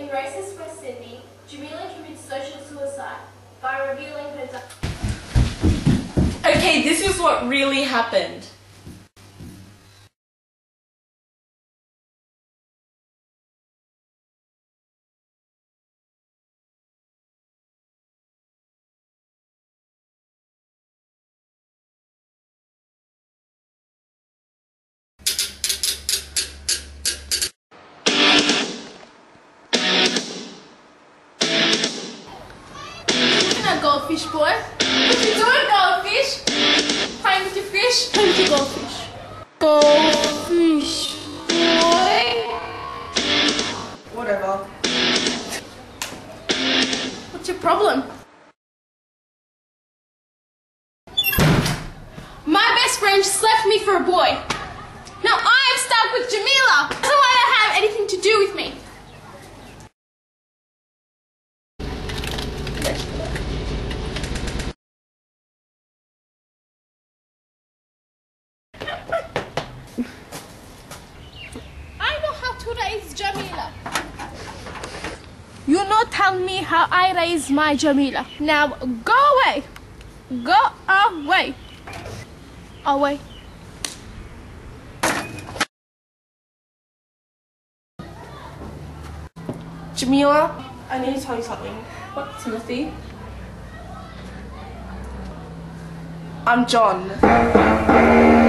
In racist West Sydney, Jamila commits social suicide by revealing her... Okay, this is what really happened. Goldfish boy. What you doing, goldfish? Playing with your fish? Playing with your goldfish. Goldfish boy. Whatever. What's your problem? My best friend just left me for a boy. Now I am stuck with Jamila. Doesn't want to have anything to do with me. I know how to raise Jamila. You not tell me how I raise my Jamila. Now go away. Go away. Away. Jamila, I need to tell you something. What, Timothy? I'm John.